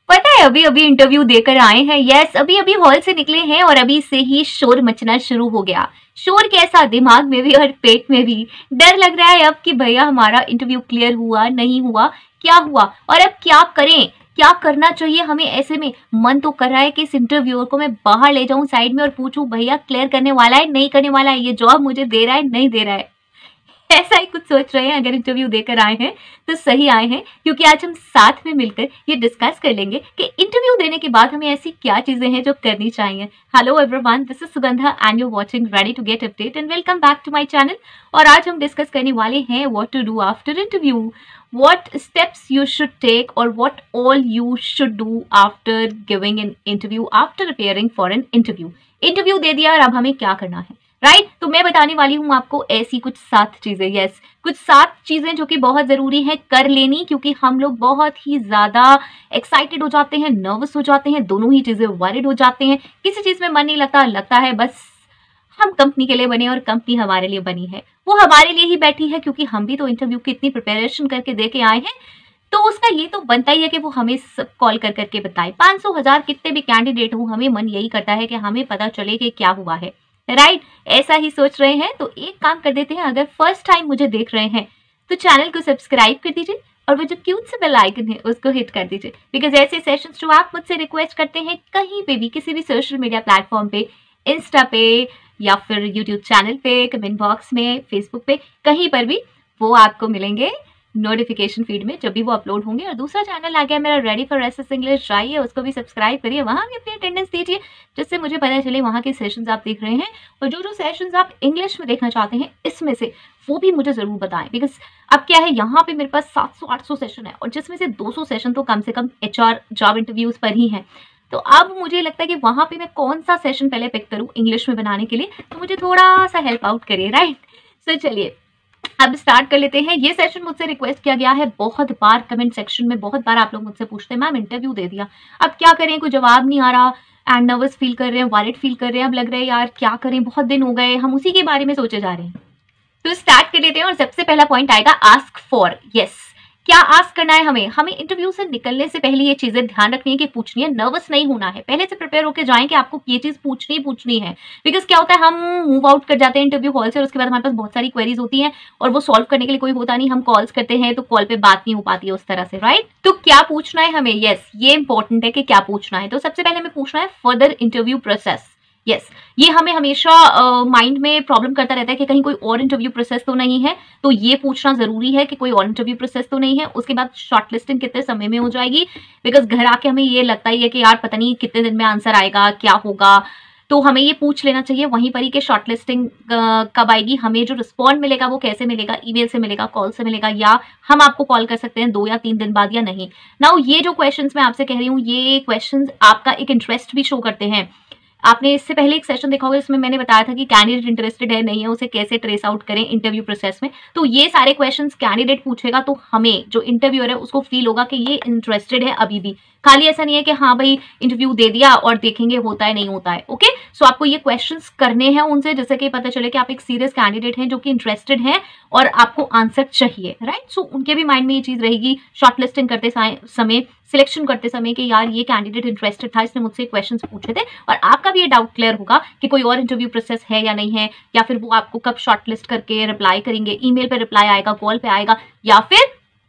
पता है अभी अभी इंटरव्यू देकर आए हैं। यस, अभी अभी हॉल से निकले हैं और अभी से ही शोर मचना शुरू हो गया। शोर कैसा, दिमाग में भी और पेट में भी। डर लग रहा है अब कि भैया हमारा इंटरव्यू क्लियर हुआ नहीं हुआ, क्या हुआ और अब क्या करें, क्या करना चाहिए हमें। ऐसे में मन तो कर रहा है कि इस इंटरव्यूअर को मैं बाहर ले जाऊं साइड में और पूछूं भैया क्लियर करने वाला है नहीं करने वाला है, ये जॉब मुझे दे रहा है नहीं दे रहा है। ऐसा ही कुछ सोच रहे हैं। अगर इंटरव्यू देकर आए हैं तो सही आए हैं, क्योंकि आज हम साथ में मिलकर ये डिस्कस कर लेंगे कि इंटरव्यू देने के बाद हमें ऐसी क्या चीजें हैं जो करनी चाहिए। Hello everyone, this is Sugandha and you watching ready to get update and welcome back to my channel. और आज हम डिस्कस करने वाले हैं what to do after interview, what steps you should take or what all you should do after giving an interview, after preparing for an interview। Interview दे दिया और अब हमें क्या करना है, राइट तो मैं बताने वाली हूँ आपको ऐसी कुछ 7 चीजें। यस, कुछ 7 चीजें जो कि बहुत जरूरी है कर लेनी, क्योंकि हम लोग बहुत ही ज्यादा एक्साइटेड हो जाते हैं, नर्वस हो जाते हैं, दोनों ही चीजें वरिड हो जाते हैं, किसी चीज में मन नहीं लगता, लगता है बस हम कंपनी के लिए बने और कंपनी हमारे लिए बनी है, वो हमारे लिए ही बैठी है, क्योंकि हम भी तो इंटरव्यू की इतनी प्रिपरेशन करके दे के आए हैं। तो उसका ये तो बनता ही है कि वो हमें सब कॉल कर करके बताए। 500 1000 कितने भी कैंडिडेट हो, हमें मन यही करता है कि हमें पता चले कि क्या हुआ है, राइट ऐसा ही सोच रहे हैं। तो एक काम कर देते हैं, अगर फर्स्ट टाइम मुझे देख रहे हैं तो चैनल को सब्सक्राइब कर दीजिए और वो जो क्यूट से बेल आइकन है उसको हिट कर दीजिए, बिकॉज ऐसे सेशंस जो आप मुझसे रिक्वेस्ट करते हैं कहीं पे भी, किसी भी सोशल मीडिया प्लेटफॉर्म पे, इंस्टा पे या फिर यूट्यूब चैनल पे, कमेंट बॉक्स में, फेसबुक पे, कहीं पर भी वो आपको मिलेंगे नोटिफिकेशन फीड में जब भी वो अपलोड होंगे। और दूसरा चैनल आ गया मेरा रेडी फॉर एसएस इंग्लिश, जाइए उसको भी सब्सक्राइब करिए, वहाँ भी अपनी अटेंडेंस दीजिए जिससे मुझे पता चले वहाँ के सेशंस आप देख रहे हैं। और जो जो सेशंस आप इंग्लिश में देखना चाहते हैं इसमें से वो भी मुझे जरूर बताएं, बिकॉज अब क्या है यहाँ पे मेरे पास 700-800 सेशन है और जिसमें से 200 सेशन तो कम से कम HR जॉब इंटरव्यूज पर ही है। तो अब मुझे लगता है कि वहां पे मैं कौन सा सेशन पहले पिक करूं इंग्लिश में बनाने के लिए, तो मुझे थोड़ा सा हेल्प आउट करिए, राइट। सो चलिए अब स्टार्ट कर लेते हैं। ये सेशन मुझसे रिक्वेस्ट किया गया है बहुत बार, कमेंट सेक्शन में बहुत बार आप लोग मुझसे पूछते हैं मैम इंटरव्यू दे दिया, अब क्या करें, कोई जवाब नहीं आ रहा एंड नर्वस फील कर रहे हैं, वॉरिड फील कर रहे हैं, अब लग रहा है यार क्या करें, बहुत दिन हो गए, हम उसी के बारे में सोचे जा रहे हैं। तो स्टार्ट कर लेते हैं और सबसे पहला पॉइंट आएगा आस्क फॉर। यस, क्या आस्क करना है हमें इंटरव्यू से निकलने से पहले ये चीजें ध्यान रखनी है कि पूछनी है, नर्वस नहीं होना है, पहले से प्रिपेयर होकर जाएं कि आपको ये चीज पूछनी है। बिकॉज क्या होता है हम मूव आउट कर जाते हैं इंटरव्यू हॉल से और उसके बाद हमारे पास बहुत सारी क्वेरीज होती हैं और वो सॉल्व करने के लिए कोई होता नहीं, हम कॉल्स करते हैं तो कॉल पे बात नहीं हो पाती है उस तरह से, राइट। तो क्या पूछना है हमें, यस ये इंपॉर्टेंट है कि क्या पूछना है। तो सबसे पहले हमें पूछना है फर्दर इंटरव्यू प्रोसेस। यस, ये हमें हमेशा माइंड में प्रॉब्लम करता रहता है कि कहीं कोई और इंटरव्यू प्रोसेस तो नहीं है, तो ये पूछना जरूरी है कि कोई और इंटरव्यू प्रोसेस तो नहीं है। उसके बाद शॉर्टलिस्टिंग कितने समय में हो जाएगी, बिकॉज घर आके हमें ये लगता ही है कि यार पता नहीं कितने दिन में आंसर आएगा, क्या होगा, तो हमें ये पूछ लेना चाहिए वहीं पर ही कि शॉर्टलिस्टिंग कब आएगी, हमें जो रिस्पॉन्ड मिलेगा वो कैसे मिलेगा, ईमेल से मिलेगा, कॉल से मिलेगा, या हम आपको कॉल कर सकते हैं 2 या 3 दिन बाद या नहीं। नाउ ये जो क्वेश्चंस मैं आपसे कह रही हूँ ये क्वेश्चंस आपका एक इंटरेस्ट भी शो करते हैं। आपने इससे पहले एक सेशन देखा होगा जिसमें मैंने बताया था कि कैंडिडेट इंटरेस्टेड है नहीं है, उसे कैसे ट्रेस आउट करें इंटरव्यू प्रोसेस में। तो ये सारे क्वेश्चंस कैंडिडेट पूछेगा तो हमें जो इंटरव्यूअर है उसको फील होगा कि ये इंटरेस्टेड है अभी भी, खाली ऐसा नहीं है कि हाँ भाई इंटरव्यू दे दिया और देखेंगे होता है नहीं होता है। ओके, सो आपको ये क्वेश्चंस करने हैं उनसे जैसे कि पता चले कि आप एक सीरियस कैंडिडेट हैं जो कि इंटरेस्टेड हैं और आपको आंसर चाहिए, राइट। सो उनके भी माइंड में ये चीज रहेगी शॉर्टलिस्टिंग करते समय, सिलेक्शन करते समय कि यार ये कैंडिडेट इंटरेस्टेड था, इसने मुझसे क्वेश्चंस पूछे थे। और आपका भी ये डाउट क्लियर होगा कि कोई और इंटरव्यू प्रोसेस है या नहीं है, या फिर वो आपको कब शॉर्टलिस्ट करके रिप्लाई करेंगे, ईमेल पे रिप्लाई आएगा, कॉल पे आएगा, या फिर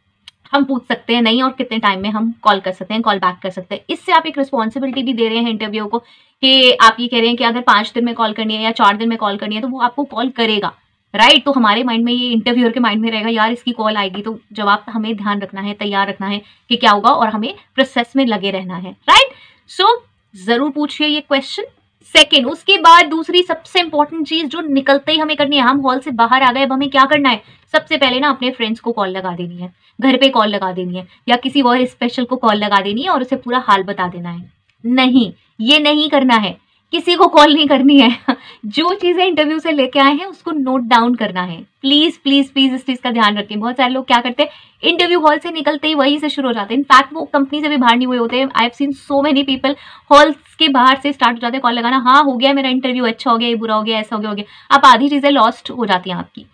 हम पूछ सकते हैं नहीं और कितने टाइम में हम कॉल कर सकते हैं, कॉल बैक कर सकते हैं। इससे आप एक रिस्पॉन्सिबिलिटी भी दे रहे हैं इंटरव्यू को कि आप ये कह रहे हैं कि अगर 5 दिन में कॉल करनी है या 4 दिन में कॉल करनी है तो वो आपको कॉल करेगा, राइट। तो हमारे माइंड में ये इंटरव्यूअर के माइंड में रहेगा यार इसकी कॉल आएगी, तो जवाब हमें ध्यान रखना है, तैयार रखना है कि क्या होगा और हमें प्रोसेस में लगे रहना है, राइट। सो जरूर पूछिए ये क्वेश्चन। सेकेंड, उसके बाद दूसरी सबसे इंपॉर्टेंट चीज जो निकलते ही हमें करनी है, हम हॉल से बाहर आ गए, अब हमें क्या करना है, सबसे पहले ना अपने फ्रेंड्स को कॉल लगा देनी है, घर पे कॉल लगा देनी है या किसी और स्पेशल को कॉल लगा देनी है और उसे पूरा हाल बता देना है। नहीं, ये नहीं करना है, किसी को कॉल नहीं करनी है। जो चीजें इंटरव्यू से लेके आए हैं उसको नोट डाउन करना है। प्लीज प्लीज प्लीज इस चीज का ध्यान रखें। बहुत सारे लोग क्या करते हैं, इंटरव्यू हॉल से निकलते ही वहीं से शुरू हो जाते हैं, इनफैक्ट वो कंपनी से भी बाहर नहीं हुए होते हैं। I have seen so many people halls के बाहर से स्टार्ट हो जाते हैं कॉल लगाना, हाँ हो गया मेरा इंटरव्यू, अच्छा हो गया, ये बुरा हो गया, ऐसा हो गया, आप आधी चीजें लॉस्ट हो जाती हैं आपकी।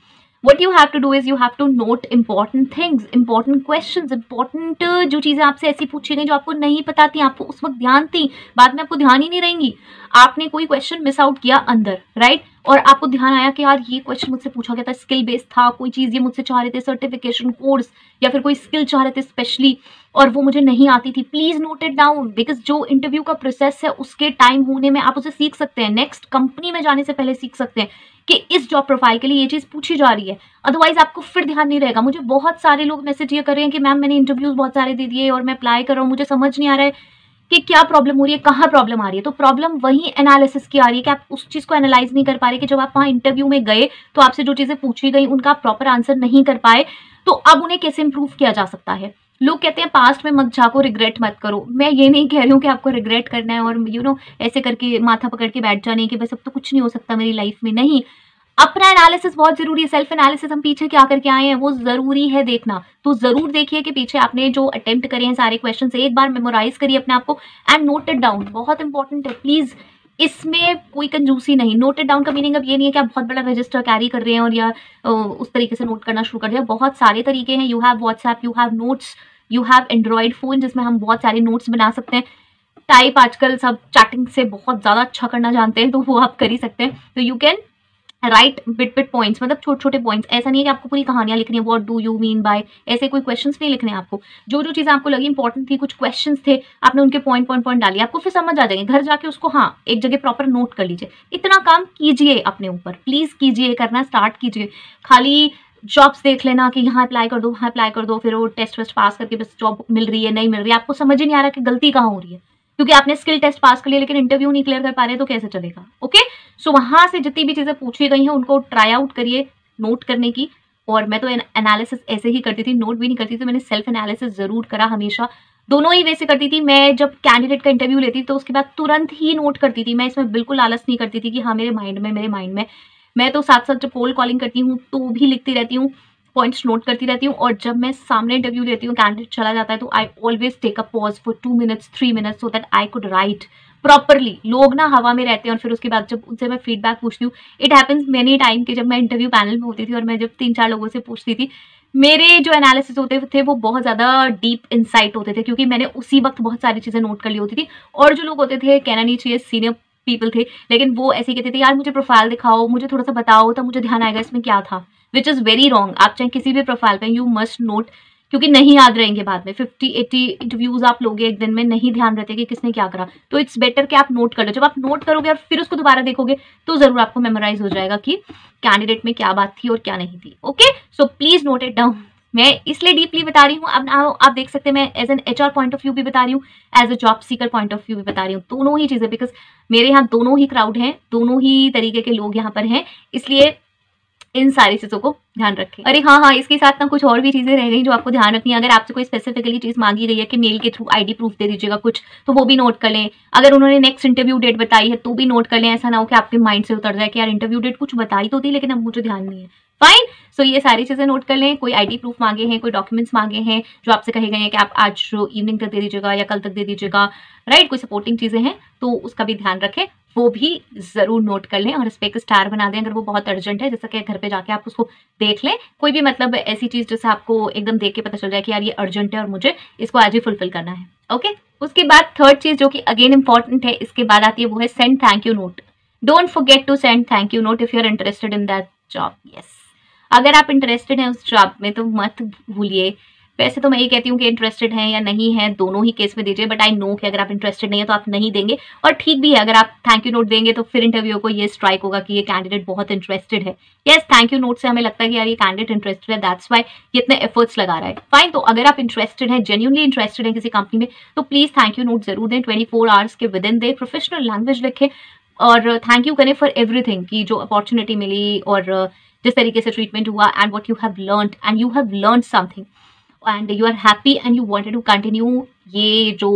What you have to do is you have to note important things, important questions, important जो चीजें आपसे ऐसी पूछी गई जो आपको नहीं पता थी, आपको उस वक्त ध्यान थी, बाद में आपको ध्यान ही नहीं रहेंगी। आपने कोई क्वेश्चन मिस आउट किया अंदर, राइट, और आपको ध्यान आया कि यार ये क्वेश्चन मुझसे पूछा गया था, स्किल बेस्ड था, कोई चीज ये मुझसे चाह रहे थे, सर्टिफिकेशन कोर्स या फिर कोई स्किल चाह रहे थे स्पेशली, और वो मुझे नहीं आती थी। Please note it down, because जो इंटरव्यू का प्रोसेस है उसके टाइम होने में आप उसे सीख सकते हैं, नेक्स्ट कंपनी में जाने से पहले सीख सकते हैं कि इस जॉब प्रोफाइल के लिए ये चीज पूछी जा रही है। अदरवाइज आपको फिर ध्यान नहीं रहेगा। मुझे बहुत सारे लोग मैसेज ये कर रहे हैं कि मैम मैंने इंटरव्यूज बहुत सारे दे दिए और मैं अप्लाई कर रहा हूँ, मुझे समझ नहीं आ रहा है कि क्या प्रॉब्लम हो रही है, कहाँ प्रॉब्लम आ रही है। तो प्रॉब्लम वही एनालिसिस की आ रही है कि आप उस चीज को एनालाइज नहीं कर पा रहे कि जब आप वहाँ इंटरव्यू में गए तो आपसे जो चीजें पूछी गई उनका आप प्रॉपर आंसर नहीं कर पाए, तो अब उन्हें कैसे इंप्रूव किया जा सकता है। लोग कहते हैं पास्ट में मत झाको, रिग्रेट मत करो। मैं ये नहीं कह रही हूँ कि आपको रिग्रेट करना है और ऐसे करके माथा पकड़ के बैठ जाने कि बस अब तो कुछ नहीं हो सकता मेरी लाइफ में। नहीं, अपना एनालिसिस बहुत जरूरी है। सेल्फ एनालिसिस, हम पीछे क्या करके आए हैं वो जरूरी है देखना। तो जरूर देखिए कि पीछे आपने जो अटेम्प्ट करे हैं सारे क्वेश्चन एक बार मेमोराइज करिए अपने आप को एंड नोट इट डाउन। बहुत इंपॉर्टेंट है, प्लीज इसमें कोई कंजूसी नहीं। नोट इट डाउन का मीनिंग अब ये नहीं है कि आप बहुत बड़ा रजिस्टर कैरी कर रहे हैं और या उस तरीके से नोट करना शुरू कर दिया। बहुत सारे तरीके हैं। You have WhatsApp, you have notes, you have Android phone जिसमें हम बहुत सारे नोट्स बना सकते हैं। टाइप आजकल सब चैटिंग से बहुत ज्यादा अच्छा करना जानते हैं, तो वो आप कर ही सकते हैं। तो you can write bit points, मतलब छोटे छोटे पॉइंट्स। ऐसा नहीं है कि आपको पूरी कहानियां लिखनी है, what do you mean by, ऐसे कोई क्वेश्चंस नहीं लिखने हैं आपको। जो जो चीजें आपको लगी इंपॉर्टेंट थी, कुछ क्वेश्चंस थे, आपने उनके पॉइंट डालिए, आपको फिर समझ आ जाएंगे। घर जाके उसको एक जगह प्रॉपर नोट कर लीजिए। इतना काम कीजिए अपने ऊपर, प्लीज कीजिए, करना स्टार्ट कीजिए। खाली जॉब्स देख लेना कि यहाँ अप्लाई कर दो, वहाँ अप्लाई कर दो, फिर वो टेस्ट वेस्ट पास करके बस जॉब मिल रही है, नहीं मिल रही है, आपको समझ ही नहीं आ रहा कि गलती कहाँ हो रही है, क्योंकि आपने स्किल टेस्ट पास कर लिया लेकिन इंटरव्यू नहीं क्लियर कर पा रहे, तो कैसे चलेगा। ओके, सो वहां से जितनी भी चीजें पूछी गई हैं उनको ट्राई आउट करिए नोट करने की। और मैं तो एनालिसिस ऐसे ही करती थी, नोट भी नहीं करती थी। मैंने सेल्फ एनालिसिस जरूर करा हमेशा, दोनों ही वैसे करती थी। मैं जब कैंडिडेट का इंटरव्यू लेती तो उसके बाद तुरंत ही नोट करती थी। मैं इसमें बिल्कुल आलस नहीं करती थी कि हाँ मेरे माइंड में। मैं तो साथ साथ जब पोल कॉलिंग करती हूँ तो भी लिखती रहती हूँ, पॉइंट्स नोट करती रहती हूँ। और जब मैं सामने इंटरव्यू लेती हूँ, कैंडिडेट चला जाता है, तो I always take a pause for 2 minutes 3 minutes so that I could write properly. लोग ना हवा में रहते हैं और फिर उसके बाद जब उनसे मैं फीडबैक पूछती हूँ, इट हैपेंस मेनी टाइम कि जब मैं इंटरव्यू पैनल में होती थी और मैं जब 3-4 लोगों से पूछती थी, मेरे जो एनालिसिस होते थे वो बहुत ज्यादा डीप इंसाइट होते थे, क्योंकि मैंने उसी वक्त बहुत सारी चीजें नोट कर ली होती थी। और जो लोग होते थे, कहना नहीं चाहिए सीनियर पीपल थे, लेकिन वो ऐसे कहते थे यार मुझे प्रोफाइल दिखाओ, मुझे थोड़ा सा बताओ, तब मुझे ध्यान आएगा इसमें क्या था, विच इज वेरी रॉन्ग। आप चाहे किसी भी प्रोफाइल पे, यू मस्ट नोट, क्योंकि नहीं याद रहेंगे बाद में। 50-80 इंटरव्यूज आप लोगे एक दिन में, नहीं ध्यान रहते कि किसने क्या करा। तो इट्स बेटर कि आप नोट कर लो। जब आप नोट करोगे और फिर उसको दोबारा देखोगे तो जरूर आपको मेमोराइज हो जाएगा कि कैंडिडेट में क्या बात थी और क्या नहीं थी। Okay, so please note it down. मैं इसलिए डीपली बता रही हूँ। अब आप देख सकते हैं मैं as an HR point of view भी बता रही हूँ, as a job seeker point of view भी बता रही हूँ, दोनों ही चीजें, बिकॉज मेरे यहाँ दोनों ही क्राउड हैं, दोनों ही तरीके के लोग यहाँ पर हैं, इसलिए इन सारी चीजों को ध्यान रखें। अरे हाँ, इसके साथ ना कुछ और भी चीजें रह गई जो आपको ध्यान रखनी है। अगर आपसे कोई स्पेसिफिकली चीज मांगी गई है कि मेल के थ्रू ID प्रूफ दे दीजिएगा कुछ, तो वो भी नोट कर लें। अगर उन्होंने नेक्स्ट इंटरव्यू डेट बताई है तो भी नोट कर लें। ऐसा ना हो कि आपके माइंड से उतर जाए कि यार इंटरव्यू डेट कुछ बताई तो थी लेकिन अब मुझे ध्यान नहीं है। फाइन, सो ये सारी चीजें नोट कर लें। कोई ID प्रूफ मांगे हैं, कोई डॉक्यूमेंट्स मांगे हैं जो आपसे कहे गए हैं कि आप आज इवनिंग तक दे दीजिएगा या कल तक दे दीजिएगा, राइट। कोई सपोर्टिंग चीजें हैं तो उसका भी ध्यान रखें, वो भी जरूर नोट कर लें और इस पे एक स्टार बना दें अगर वो बहुत अर्जेंट है, जैसा कि घर पे जाके आप उसको देख लें। कोई भी मतलब ऐसी चीज जैसे आपको एकदम देख के पता चल जाए कि यार ये अर्जेंट है और मुझे इसको आज ही फुलफिल करना है। ओके, उसके बाद थर्ड चीज जो कि अगेन इंपॉर्टेंट है, इसके बाद आती है, वो है send thank you note. Don't forget to send thank you note if you are interested in that job. Yes, अगर आप इंटरेस्टेड हैं उस जॉब में तो मत भूलिए। वैसे तो मैं ये कहती हूँ कि इंटरेस्टेड हैं या नहीं है दोनों ही केस में दीजिए, बट आई नो कि अगर आप इंटरेस्टेड नहीं है तो आप नहीं देंगे, और ठीक भी है। अगर आप थैंक यू नोट देंगे तो फिर इंटरव्यू को ये स्ट्राइक होगा कि ये कैंडिडेट बहुत इंटरेस्टेड है। यस, थैंक यू नोट से हमें लगता है कि यार ये कैंडिडेट इंटरेस्टेड है, दैट्स वाई ये इतने एफर्ट्स लगा रहा है। फाइन, तो अगर आप इंटरेस्टेड हैं, जेन्युइनली इंटरेस्टेड हैं किसी कंपनी में, तो प्लीज थैंक यू नोट जरूर दें। 24 आवर्स के विद इन दे, प्रोफेशनल लैंग्वेज लिखें और थैंक यू करें फॉर एवरीथिंग, की जो अपॉर्चुनिटी मिली और जिस तरीके से ट्रीटमेंट हुआ, and what you have learned, and you have learned something and you are happy and you wanted to continue. ये जो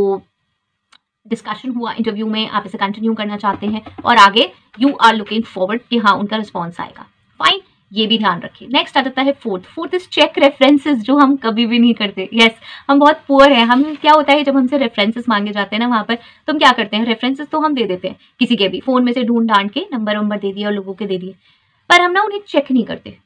डिस्कशन हुआ इंटरव्यू में, आप इसे कंटिन्यू करना चाहते हैं और आगे यू आर लुकिंग फॉरवर्ड कि हाँ उनका रिस्पॉन्स आएगा। फाइन, ये भी ध्यान रखिए। नेक्स्ट आ जाता है फोर्थ इज चेक रेफरेंसेस, जो हम कभी भी नहीं करते। यस, हम बहुत पुअर हैं। हम क्या होता है जब हमसे रेफरेंसेस मांगे जाते हैं ना वहाँ पर, तो हम क्या करते हैं, रेफरेंसेस तो हम दे देते हैं किसी के भी, फोन में से ढूंढ ढांड के नंबर दे दिए और लोगों के दे दिए, पर हम ना उन्हें चेक नहीं करते।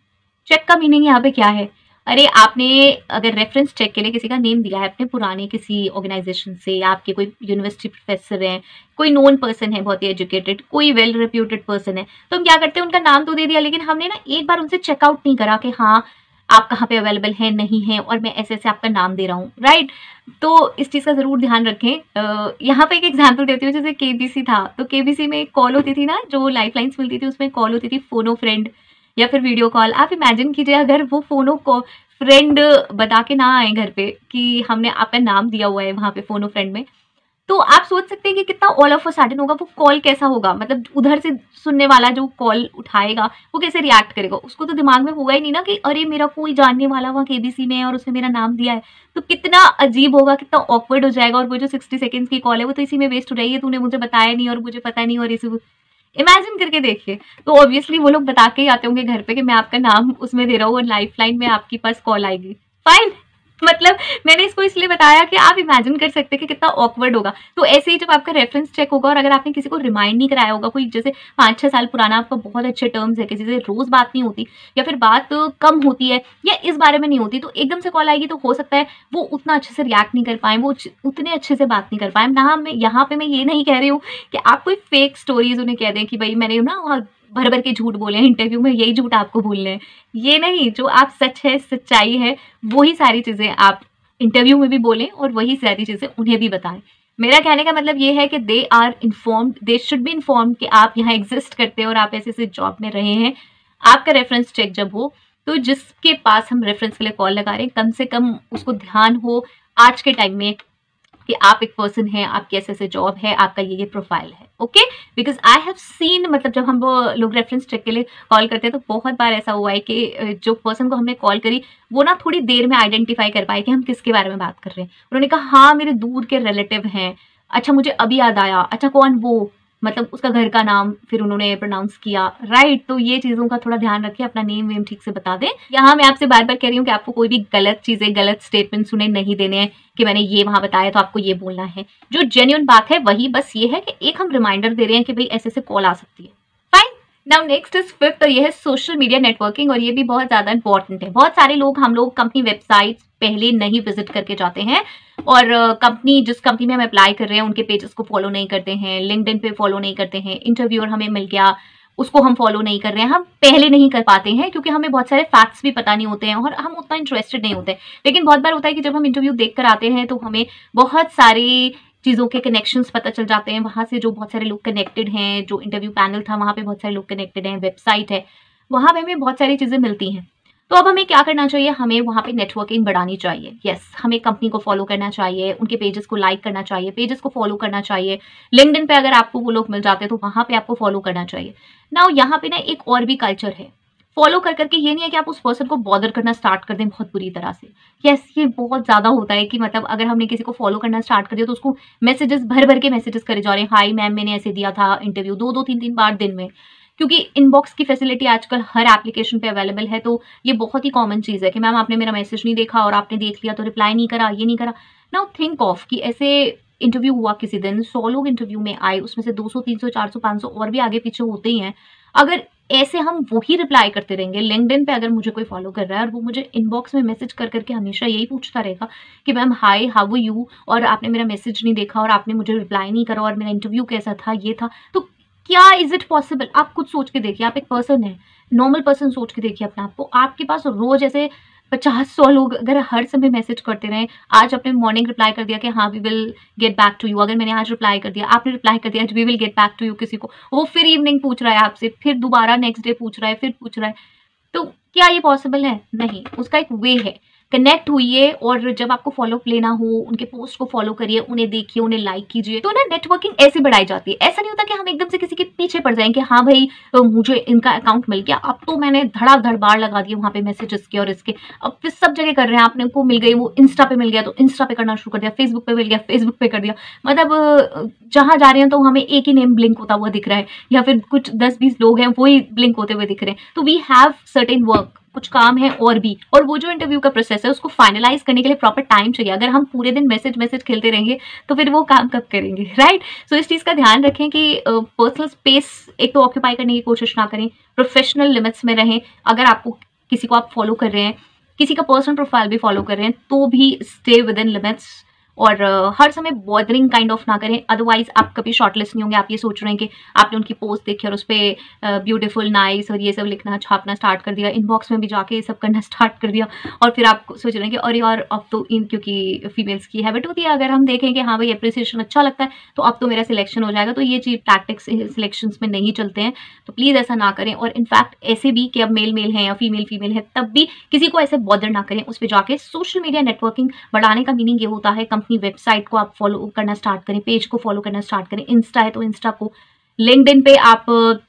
चेक का मीनिंग यहाँ पे क्या है? अरे आपने अगर रेफरेंस चेक के लिए किसी का नेम दिया है अपने पुराने किसी ऑर्गेनाइजेशन से, या आपके कोई यूनिवर्सिटी प्रोफेसर हैं, कोई नोन पर्सन है, बहुत ही एजुकेटेड, कोई वेल रेप्यूटेड पर्सन है, तो हम क्या करते हैं, उनका नाम तो दे दिया, लेकिन हमने ना एक बार उनसे चेकआउट नहीं करा कि हाँ आप कहाँ पे अवेलेबल हैं, नहीं है, और मैं ऐसे ऐसे आपका नाम दे रहा हूँ, राइट? तो इस चीज़ का ज़रूर ध्यान रखें। यहाँ पे एक एग्जांपल देती हूँ, जैसे केबीसी था, तो केबीसी में एक कॉल होती थी ना, जो लाइफलाइंस मिलती थी, उसमें कॉल होती थी फोनो फ्रेंड या फिर वीडियो कॉल। आप इमेजिन कीजिए अगर वो फोनो फ्रेंड बता के ना आए घर पे कि हमने आपका नाम दिया हुआ है वहाँ पे फोनो फ्रेंड में, तो आप सोच सकते हैं कि कितना ऑल ऑफ अ सडन होगा, वो कॉल कैसा होगा, मतलब उधर से सुनने वाला जो कॉल उठाएगा वो कैसे रिएक्ट करेगा। उसको तो दिमाग में होगा ही नहीं ना कि अरे मेरा कोई जानने वाला वहाँ केबीसी में है और उसने मेरा नाम दिया है, तो कितना अजीब होगा, कितना ऑकवर्ड हो जाएगा। और वो जो 60 सेकेंड्स की कॉल है वो तो इसी में वेस्ट हो रही है, तूने मुझे बताया नहीं और मुझे पता नहीं, और इसी इमेजिन करके देखिए। तो ऑब्वियसली वो लोग बता के ही आते होंगे घर पे कि मैं आपका नाम उसमें दे रहा हूँ और लाइफ लाइन में आपके पास कॉल आएगी। फाइन, मतलब मैंने इसको इसलिए बताया कि आप इमेजिन कर सकते हैं कि कितना ऑकवर्ड होगा। तो ऐसे ही जब आपका रेफरेंस चेक होगा और अगर आपने किसी को रिमाइंड नहीं कराया होगा, कोई जैसे 5-6 साल पुराना आपका बहुत अच्छे टर्म्स है, किसी से रोज बात नहीं होती या फिर बात कम होती है या इस बारे में नहीं होती, तो एकदम से कॉल आएगी तो हो सकता है वो उतना अच्छे से रिएक्ट नहीं कर पाए, वो उतने अच्छे से बात नहीं कर पाए ना। मैं यहाँ पे मैं ये नहीं कह रही हूँ कि आप कोई फेक स्टोरीज उन्हें कह दें कि भाई मैंने ना भर भर के झूठ बोले हैं इंटरव्यू में, यही झूठ आपको बोलने हैं। ये नहीं, जो आप सच है, सच्चाई है, वही सारी चीजें आप इंटरव्यू में भी बोलें और वही सारी चीजें उन्हें भी बताएं। मेरा कहने का मतलब ये है कि they are informed, they should be informed कि आप यहाँ एग्जिस्ट करते हैं और आप ऐसे ऐसे जॉब में रहे हैं। आपका रेफरेंस चेक जब हो तो जिसके पास हम रेफरेंस के लिए कॉल लगा रहे हैं, कम से कम उसको ध्यान हो आज के टाइम में कि आप एक पर्सन हैं, आपकी ऐसे ऐसे जॉब है, आपका ये प्रोफाइल है, okay? Because I have seen, मतलब जब हम वो लोग रेफरेंस चेक के लिए कॉल करते हैं तो बहुत बार ऐसा हुआ है कि जो पर्सन को हमने कॉल करी वो ना थोड़ी देर में आइडेंटिफाई कर पाए कि हम किसके बारे में बात कर रहे हैं। उन्होंने कहा हाँ मेरे दूर के रिलेटिव हैं, अच्छा मुझे अभी याद आया, अच्छा कौन वो, मतलब उसका घर का नाम फिर उन्होंने प्रोनाउंस किया, राइट? तो ये चीज़ों का थोड़ा ध्यान रखिए, अपना नेम वेम ठीक से बता दें। यहाँ मैं आपसे बार बार कह रही हूँ कि आपको कोई भी गलत चीज़ें, गलत स्टेटमेंट्स उन्हें नहीं देने हैं कि मैंने ये वहाँ बताया तो आपको ये बोलना है। जो जेन्युइन बात है वही, बस ये है कि एक हम रिमाइंडर दे रहे हैं कि भाई ऐसे ऐसे कॉल आ सकती है। Fine. Now next is fifth, और ये है सोशल मीडिया नेटवर्किंग, और ये भी बहुत ज़्यादा इंपॉर्टेंट है। बहुत सारे लोग, हम लोग कंपनी वेबसाइट पहले नहीं विजिट करके जाते हैं और कंपनी, जिस कंपनी में हम अप्लाई कर रहे हैं उनके पेजेस को फॉलो नहीं करते हैं, लिंक्डइन पे फॉलो नहीं करते हैं, इंटरव्यूअर हमें मिल गया उसको हम फॉलो नहीं कर रहे हैं, हम पहले नहीं कर पाते हैं क्योंकि हमें बहुत सारे फैक्ट्स भी पता नहीं होते हैं और हम उतना इंटरेस्टेड नहीं होते। लेकिन बहुत बार होता है कि जब हम इंटरव्यू देख कर आते हैं तो हमें बहुत सारी चीज़ों के कनेक्शंस पता चल जाते हैं, वहाँ से जो बहुत सारे लोग कनेक्टेड हैं, जो इंटरव्यू पैनल था वहाँ पे बहुत सारे लोग कनेक्टेड हैं, वेबसाइट है, वहाँ पे हमें बहुत सारी चीज़ें मिलती हैं। तो अब हमें क्या करना चाहिए, हमें वहाँ पे नेटवर्किंग बढ़ानी चाहिए। यस, हमें कंपनी को फॉलो करना चाहिए, उनके पेजेस को लाइक करना चाहिए, पेजेस को फॉलो करना चाहिए। लिंक्डइन पे अगर आपको वो लोग मिल जाते हैं तो वहाँ पे आपको फॉलो करना चाहिए। नाउ यहाँ पे ना एक और भी कल्चर है, फॉलो कर करके ये नहीं है कि आप उस पर्सन को बॉदर करना स्टार्ट कर दें बहुत बुरी तरह से। यस, ये बहुत ज़्यादा होता है कि मतलब अगर हमने किसी को फॉलो करना स्टार्ट कर दिया तो उसको मैसेजेस भर भर के मैसेजेस करे जा रहे हैं, हाई मैम मैंने ऐसे दिया था इंटरव्यू, 2-2 3-3 बार दिन में, क्योंकि इनबॉक्स की फैसिलिटी आजकल हर एप्लीकेशन पे अवेलेबल है। तो ये बहुत ही कॉमन चीज़ है कि मैम आपने मेरा मैसेज नहीं देखा और आपने देख लिया तो रिप्लाई नहीं करा, ये नहीं करा। नाउ थिंक ऑफ कि ऐसे इंटरव्यू हुआ किसी दिन, 100 लोग इंटरव्यू में आए, उसमें से 200 300 400 500 और भी आगे पीछे होते ही हैं। अगर ऐसे हम वही रिप्लाई करते रहेंगे, लिंक्डइन पे अगर मुझे कोई फॉलो कर रहा है और वो मुझे इनबॉक्स में मैसेज कर करके हमेशा यही पूछता रहेगा कि ma'am hi how are you, और आपने मेरा मैसेज नहीं देखा और आपने मुझे रिप्लाई नहीं करा और मेरा इंटरव्यू कैसा था, ये था, तो क्या इज इट पॉसिबल? आप खुद सोच के देखिए, आप एक पर्सन है, नॉर्मल पर्सन सोच के देखिए अपने आप को। आपके पास रोज ऐसे 50-100 लोग अगर हर समय मैसेज करते रहे, आज आपने मॉर्निंग रिप्लाई कर दिया कि हाँ we will get back to you, अगर मैंने आज रिप्लाई कर दिया, आपने रिप्लाई कर दिया we will get back to you किसी को, वो फिर इवनिंग पूछ रहा है आपसे, फिर दोबारा नेक्स्ट डे पूछ रहा है, फिर पूछ रहा है, तो क्या ये पॉसिबल है? नहीं, उसका एक वे है। कनेक्ट हुई और जब आपको फॉलो अप लेना हो, उनके पोस्ट को फॉलो करिए, उन्हें देखिए, उन्हें लाइक कीजिए, तो ना नेटवर्किंग ऐसे बढ़ाई जाती है। ऐसा नहीं होता कि हम एकदम से किसी के पीछे पड़ जाएं कि हाँ भाई मुझे इनका अकाउंट मिल गया, अब तो मैंने धड़ाधड़ बार लगा दिए वहाँ पे मैसेजेस के और इसके, अब फिर सब जगह कर रहे हैं। आपने को मिल गई, वो इंस्टा पे मिल गया तो इंस्टा पे करना शुरू कर दिया, फेसबुक पे मिल गया फेसबुक पे कर दिया, मतलब जहाँ जा रहे हैं तो हमें एक ही नेम ब्लिंक होता हुआ दिख रहा है, या फिर कुछ 10-20 लोग हैं वही ब्लिंक होते हुए दिख रहे हैं। तो वी हैव सर्टेन वर्क, कुछ काम है और भी, और वो जो इंटरव्यू का प्रोसेस है उसको फाइनलाइज करने के लिए प्रॉपर टाइम चाहिए। अगर हम पूरे दिन मैसेज खेलते रहेंगे तो फिर वो काम कब करेंगे, राइट? सो इस चीज़ का ध्यान रखें कि पर्सनल स्पेस एक तो ऑक्यूपाई करने की कोशिश ना करें, प्रोफेशनल लिमिट्स में रहें। अगर आपको किसी को आप फॉलो कर रहे हैं, किसी का पर्सनल प्रोफाइल भी फॉलो कर रहे हैं, तो भी स्टे विद इन लिमिट्स और हर समय बॉदरिंग काइंड ऑफ ना करें, अदरवाइज आप कभी शॉर्टलिस्ट नहीं होंगे। आप ये सोच रहे हैं कि आपने उनकी पोस्ट देखी और उस पर ब्यूटीफुल नाइस और ये सब लिखना छापना स्टार्ट कर दिया, इनबॉक्स में भी जाके ये सब करना स्टार्ट कर दिया, और फिर आप सोच रहे हैं कि अरे यार अब तो क्योंकि फीमेल्स की हैबिट होती है, अगर हम देखें कि हाँ भाई अप्रिसिएशन अच्छा लगता है तो अब तो मेरा सिलेक्शन हो जाएगा, तो ये चीज टैक्टिक्स सिलेक्शन में नहीं चलते हैं, तो प्लीज ऐसा ना करें। और इनफैक्ट ऐसे भी कि अब मेल है या फीमेल है, तब भी किसी को ऐसे बॉदर ना करें उस पर जाके। सोशल मीडिया नेटवर्किंग बढ़ाने का मीनिंग ये होता है अपनी वेबसाइट को आप फॉलो करना स्टार्ट करें, पेज को फॉलो करना स्टार्ट करें, इंस्टा है तो इंस्टा को, लिंक्डइन पे आप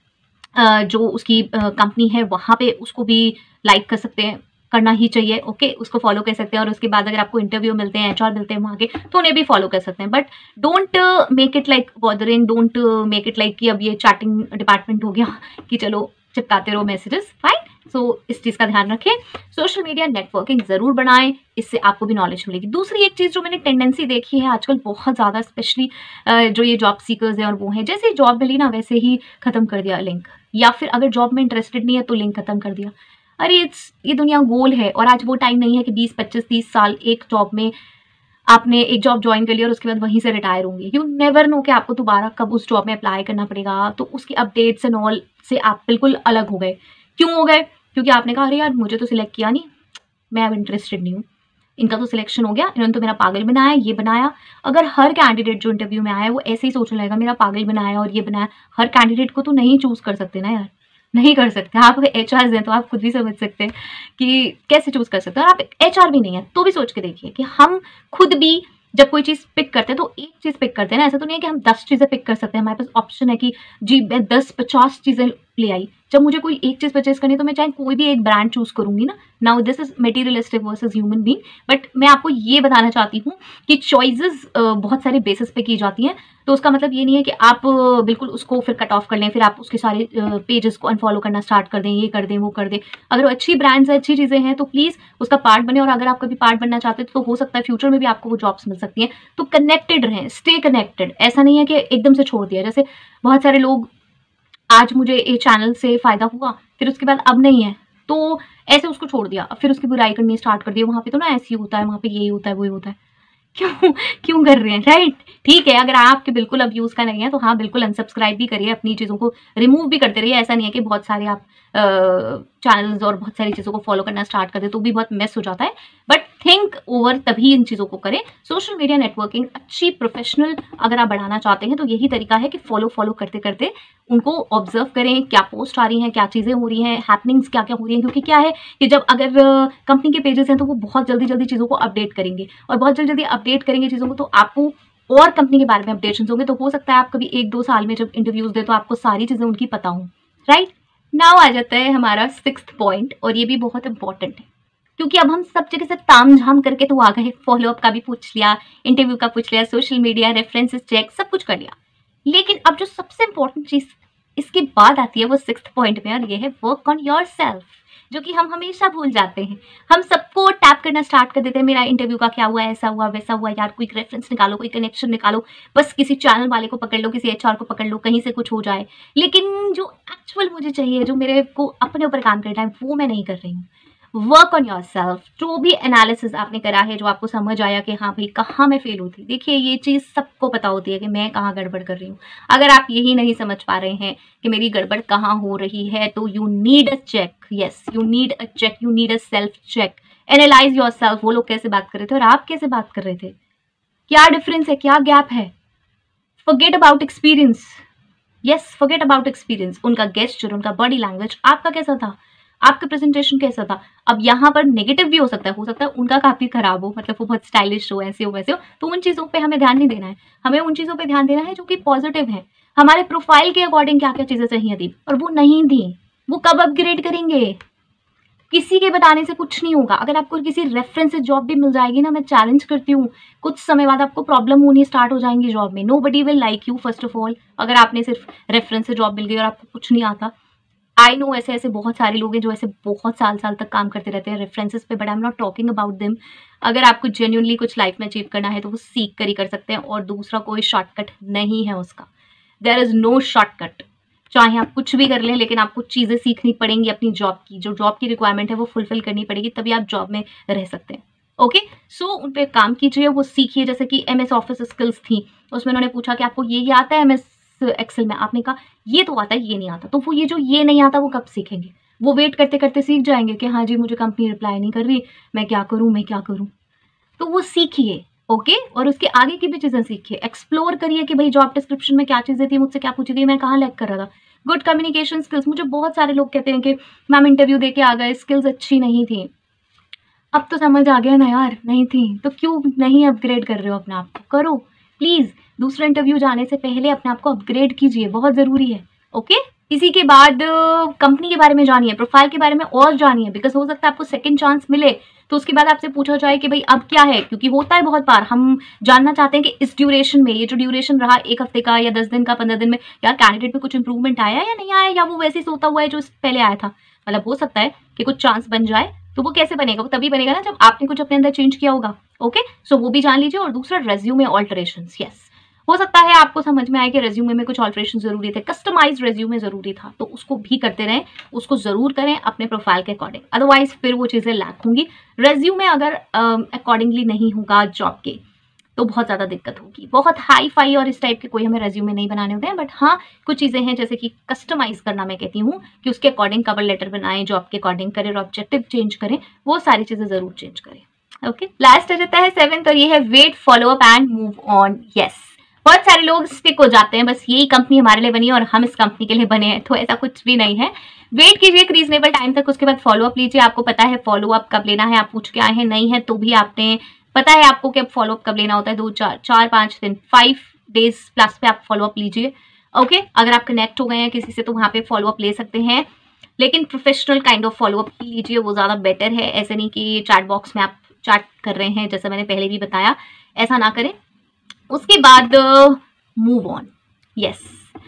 जो उसकी कंपनी है वहां पे उसको भी लाइक कर सकते हैं, करना ही चाहिए, ओके, उसको फॉलो कर सकते हैं। और उसके बाद अगर आपको इंटरव्यू मिलते हैं, एचआर मिलते हैं वहां के, तो उन्हें भी फॉलो कर सकते हैं। But don't make it like bothering, don't make it like कि अब ये चैटिंग डिपार्टमेंट हो गया कि चलो चिपकाते रहो मैसेजेस, फाइन। सो इस चीज का ध्यान रखें। सोशल मीडिया नेटवर्किंग जरूर बनाएं, इससे आपको भी नॉलेज मिलेगी। दूसरी एक चीज जो मैंने टेंडेंसी देखी है आजकल बहुत ज्यादा, स्पेशली जो ये जॉब सीकर्स हैं और वो हैं, जैसे जॉब मिली ना वैसे ही खत्म कर दिया लिंक, या फिर अगर जॉब में इंटरेस्टेड नहीं है तो लिंक खत्म कर दिया। अरे ये दुनिया गोल है और आज वो टाइम नहीं है कि 20, 25, 30 साल एक जॉब में आपने एक जॉब ज्वाइन कर लिया और उसके बाद वहीं से रिटायर होंगे। यू नेवर नो कि आपको दोबारा कब उस जॉब में अप्लाई करना पड़ेगा, तो उसकी अपडेट्स एंड ऑल से आप बिल्कुल अलग हो गए। क्यों हो गए? क्योंकि आपने कहा अरे यार मुझे तो सिलेक्ट किया नहीं, मैं अब इंटरेस्टेड नहीं हूँ, इनका तो सिलेक्शन हो गया, इन्होंने तो मेरा पागल बनाया, ये बनाया। अगर हर कैंडिडेट जो इंटरव्यू में आया वो ऐसे ही सोचने लगेगा मेरा पागल बनाया और ये बनाया, हर कैंडिडेट को तो नहीं चूज कर सकते ना यार, नहीं कर सकते। आप एचआर हैं तो आप खुद भी समझ सकते हैं कि कैसे चूज कर सकते हैं। और आप एचआर भी नहीं है तो भी सोच के देखिए कि हम खुद भी जब कोई चीज पिक करते हैं तो एक चीज पिक करते हैं ना, ऐसा तो नहीं है कि हम 10 चीजें पिक कर सकते हैं। हमारे पास ऑप्शन है कि जी मैं 10-50 चीजें ले आई। जब मुझे कोई एक चीज परचेज करनी है तो मैं चाहे कोई भी एक ब्रांड चूज करूंगी ना। Now this is materialistic versus human being, but मैं आपको ये बताना चाहती हूँ कि चॉइसेस बहुत सारे बेसिस पे की जाती हैं। तो उसका मतलब ये नहीं है कि आप बिल्कुल उसको फिर कट ऑफ कर लें, फिर आप उसके सारे पेजेस को अनफॉलो करना स्टार्ट कर दें, ये कर दें वो कर दें। अगर अच्छी ब्रांड्स है, अच्छी चीजें हैं तो प्लीज उसका पार्ट बने। और अगर आप कभी पार्ट बनना चाहते हैं तो हो सकता है फ्यूचर में भी आपको वो जॉब्स मिल सकती हैं। तो कनेक्टेड रहें, स्टे कनेक्टेड। ऐसा नहीं है कि एकदम से छोड़ दिया। जैसे बहुत सारे लोग आज मुझे ये चैनल से फायदा हुआ फिर उसके बाद अब नहीं है तो ऐसे उसको छोड़ दिया, फिर उसकी बुराई करनी स्टार्ट कर दिया, वहां पे तो ना ऐसे ही होता है, वहां पे यही होता है वही होता है। क्यों कर रहे हैं, राइट? ठीक है, अगर आपके बिल्कुल अब यूज का नहीं है तो हाँ बिल्कुल अनसब्सक्राइब भी करिए, अपनी चीजों को रिमूव भी करते रहिए। ऐसा नहीं है कि बहुत सारे आप चैनल्स और बहुत सारी चीजों को फॉलो करना स्टार्ट कर दे तो भी बहुत मेस हो जाता है। बट थिंक ओवर तभी इन चीजों को करें। सोशल मीडिया नेटवर्किंग अच्छी प्रोफेशनल अगर आप बढ़ाना चाहते हैं तो यही तरीका है कि फॉलो करते करते उनको ऑब्जर्व करें, क्या पोस्ट आ रही हैं, क्या चीजें हो रही हैं, हैपनिंग्स क्या क्या हो रही हैं। क्योंकि क्या है कि जब अगर कंपनी के पेजेस हैं तो वो बहुत जल्दी चीजों को अपडेट करेंगे, और बहुत जल्दी अपडेट करेंगे चीजों को तो आपको और कंपनी के बारे में अपडेट्स होंगे। तो हो सकता है आप कभी 1-2 साल में जब इंटरव्यूज दे तो आपको सारी चीजें उनकी पता हो, राइट? नाउ आ जाता है हमारा 6th पॉइंट, और ये भी बहुत इंपॉर्टेंट है क्योंकि अब हम सब जगह से ताम झाम करके तो आ गए। फॉलोअप का भी पूछ लिया, इंटरव्यू का पूछ लिया, सोशल मीडिया रेफरेंसेस चेक, सब कुछ कर लिया। लेकिन अब जो सबसे इंपॉर्टेंट चीज इसके बाद आती है वो 6th पॉइंट में, और ये है वर्क ऑन योर सेल्फ, जो कि हम हमेशा भूल जाते हैं। हम सबको टैप करना स्टार्ट कर देते हैं, मेरा इंटरव्यू का क्या हुआ, ऐसा हुआ वैसा हुआ, यार कोई रेफरेंस निकालो, कोई कनेक्शन निकालो, बस किसी चैनल वाले को पकड़ लो, किसी एचआर को पकड़ लो, कहीं से कुछ हो जाए। लेकिन जो एक्चुअल मुझे चाहिए, जो मेरे को अपने ऊपर काम करना है, वो मैं नहीं कर रही हूँ। Work on yourself. जो भी एनालिसिस आपने करा है, जो आपको समझ आया कि हाँ भाई कहाँ मैं फेल होती, देखिए ये चीज़ सबको पता होती है कि मैं कहाँ गड़बड़ कर रही हूँ। अगर आप यही नहीं समझ पा रहे हैं कि मेरी गड़बड़ कहाँ हो रही है तो you need a check. Yes, you need a check, you need a self check. Analyse yourself. वो लोग कैसे बात कर रहे थे और आप कैसे बात कर रहे थे, क्या डिफरेंस है, क्या गैप है। Forget about experience. Yes, forget about experience. उनका गेस्चर, उनका बॉडी लैंग्वेज, आपका कैसा था, आपका प्रेजेंटेशन कैसा था। अब यहाँ पर नेगेटिव भी हो सकता है उनका काफी खराब हो, मतलब वो बहुत स्टाइलिश हो, ऐसे हो वैसे हो, तो उन चीजों पे हमें ध्यान नहीं देना है। हमें उन चीजों पे ध्यान देना है जो कि पॉजिटिव है, हमारे प्रोफाइल के अकॉर्डिंग क्या क्या चीजें चाहिए थी और वो नहीं दी। वो कब अपग्रेड करेंगे, किसी के बताने से कुछ नहीं होगा। अगर आपको किसी रेफरेंस से जॉब भी मिल जाएगी ना, मैं चैलेंज करती हूँ कुछ समय बाद आपको प्रॉब्लम होनी स्टार्ट हो जाएंगी जॉब में। Nobody will like you first of all, अगर आपने सिर्फ रेफरेंस से जॉब मिल गई और आपको कुछ नहीं आता। आई नो ऐसे बहुत सारे लोग हैं जो ऐसे बहुत साल तक काम करते रहते हैं रेफरेंसेस पे, but I am not talking about them. अगर आपको जेन्युइनली कुछ लाइफ में अचीव करना है तो वो सीख कर ही कर सकते हैं, और दूसरा कोई शॉर्टकट नहीं है उसका। There is no shortcut. चाहे आप कुछ भी कर लें, लेकिन आपको चीजें सीखनी पड़ेंगी अपनी जॉब की, जो जॉब की रिक्वायरमेंट है वो फुलफिल करनी पड़ेगी, तभी आप जॉब में रह सकते हैं। ओके, सो उन पे काम कीजिए, वो सीखिए। जैसे कि MS ऑफिस स्किल्स थी, उसमें उन्होंने पूछा कि आपको ये आता है MS एक्सेल में, आपने कहा ये तो आता है, ये नहीं आता। तो वो ये जो ये नहीं आता वो कब सीखेंगे? वो वेट करते करते सीख जाएंगे कि हाँ जी मुझे कंपनी रिप्लाई नहीं कर रही, मैं क्या करूँ। तो वो सीखिए, ओके, और उसके आगे की भी चीजें सीखिए, एक्सप्लोर करिए कि भाई जॉब डिस्क्रिप्शन में क्या चीजें थी, मुझसे क्या पूछी थी, मैं कहाँ लैग कर रहा था। गुड कम्युनिकेशन स्किल्स, मुझे बहुत सारे लोग कहते हैं कि मैम इंटरव्यू दे के आ गए, स्किल्स अच्छी नहीं थी। अब तो समझ आ गया ना यार, नहीं थी तो क्यों नहीं अपग्रेड कर रहे हो अपने आप को? करो प्लीज, दूसरा इंटरव्यू जाने से पहले अपने आप को अपग्रेड कीजिए, बहुत जरूरी है। ओके, इसी के बाद कंपनी के बारे में जानिए, प्रोफाइल के बारे में और जानिए, बिकॉज हो सकता है आपको सेकंड चांस मिले, तो उसके बाद आपसे पूछा जाए कि भाई अब क्या है, क्योंकि होता है बहुत बार हम जानना चाहते हैं कि इस ड्यूरेशन में, ये जो ड्यूरेशन रहा 1 हफ्ते का या 10 दिन का, 15 दिन में, यार कैंडिडेट में कुछ इंप्रूवमेंट आया या नहीं आया, या वो वैसे ही सोता हुआ है जो पहले आया था। मतलब हो सकता है कि कुछ चांस बन जाए, तो वो कैसे बनेगा? वो तभी बनेगा ना जब आपने कुछ अपने अंदर चेंज किया होगा। ओके, सो वो भी जान लीजिए। और दूसरा, रेज्यूमे ऑल्टरेशंस। यस, हो सकता है आपको समझ में आए कि रेज्यूमे में कुछ ऑल्टरेशन जरूरी थे, कस्टमाइज रेज्यूमे जरूरी था, तो उसको भी करते रहें, उसको जरूर करें अपने प्रोफाइल के अकॉर्डिंग, अदरवाइज फिर वो चीजें लैक होंगी। रेज्यूमे अगर अकॉर्डिंगली नहीं होगा जॉब के, तो बहुत ज़्यादा दिक्कत होगी। बहुत हाई फाई और इस टाइप के कोई हमें रेज्यूमे नहीं बनाने होते हैं, बट हाँ कुछ चीज़ें हैं जैसे कि कस्टमाइज करना, मैं कहती हूँ कि उसके अकॉर्डिंग कवर लेटर बनाएं, जॉब के अकॉर्डिंग करें, ऑब्जेक्टिव चेंज करें, वो सारी चीज़ें ज़रूर चेंज करें। ओके, लास्ट आ जाता है 7th, और ये है wait, follow up and move on. Yes, बहुत सारे लोग स्टिक हो जाते हैं, बस यही कंपनी हमारे लिए बनी है और हम इस कंपनी के लिए बने हैं, तो ऐसा कुछ भी नहीं है। वेट कीजिए एक रीजनेबल टाइम तक, उसके बाद फॉलो अप लीजिए। आपको पता है फॉलो अप कब लेना है, आप पूछ के आए हैं, नहीं है तो भी आपने पता है आपको कि फॉलो अप कब लेना होता है, 2 4 5 दिन 5 डेज प्लस पे आप फॉलो अप लीजिए। ओके, अगर आप कनेक्ट हो गए हैं किसी से तो वहां पे फॉलो अप ले सकते हैं, लेकिन professional kind of follow up लीजिए, वो ज्यादा बेटर है। ऐसे नहीं कि चैट बॉक्स में आप चैट कर रहे हैं, जैसा मैंने पहले भी बताया, ऐसा ना करें। उसके बाद मूव ऑन। यस,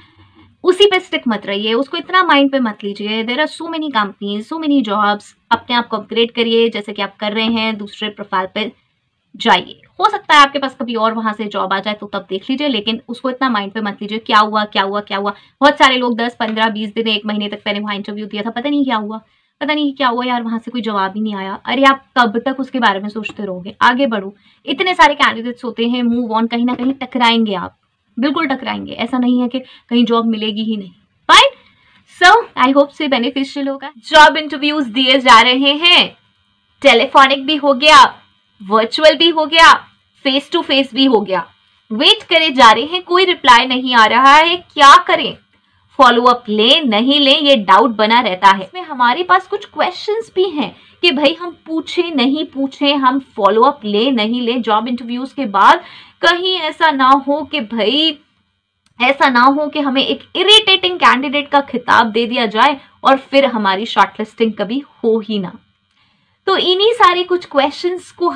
उसी पे स्टिक मत रहिए, उसको इतना माइंड पे मत लीजिए। There are so many companies, so many jobs, अपने आप को अपग्रेड करिए जैसे कि आप कर रहे हैं, दूसरे प्रोफाइल पे जाइए। हो सकता है आपके पास कभी और वहां से जॉब आ जाए तो तब देख लीजिए, लेकिन उसको इतना माइंड पे मत लीजिए क्या हुआ क्या हुआ क्या हुआ। बहुत सारे लोग 10 15 20 दिन 1 महीने तक मैंने वहां इंटरव्यू दिया था, पता नहीं क्या हुआ, पता नहीं क्या हुआ यार, वहां से कोई जवाब ही नहीं आया। अरे आप कब तक उसके बारे में सोचते रहोगे? आगे बढ़ो, इतने सारे कैंडिडेट्स होते हैं, मूव ऑन। कहीं ना कहीं टकराएंगे आप, बिल्कुल टकराएंगे, ऐसा नहीं है कि कहीं जॉब मिलेगी ही नहीं। फाइन, सो आई होप से बेनिफिशियल होगा। जॉब इंटरव्यूज दिए जा रहे हैं, टेलीफोनिक भी हो गया, वर्चुअल भी हो गया, फेस टू फेस भी हो गया। वेट करे जा रहे हैं, कोई रिप्लाई नहीं आ रहा है, क्या करें? फॉलो अप लें नहीं लें, ये डाउट बना रहता है। इसमें हमारे पास कुछ क्वेश्चंस भी हैं कि भाई हम पूछे नहीं पूछे, हम फॉलो अप ले नहीं ले जॉब इंटरव्यूज के बाद। कहीं ऐसा ना हो कि भाई, ऐसा ना हो कि हमें एक इरिटेटिंग कैंडिडेट का खिताब दे दिया जाए और फिर हमारी शॉर्टलिस्टिंग कभी हो ही ना। तो इन्हीं सारे कुछ क्वेश्चंस को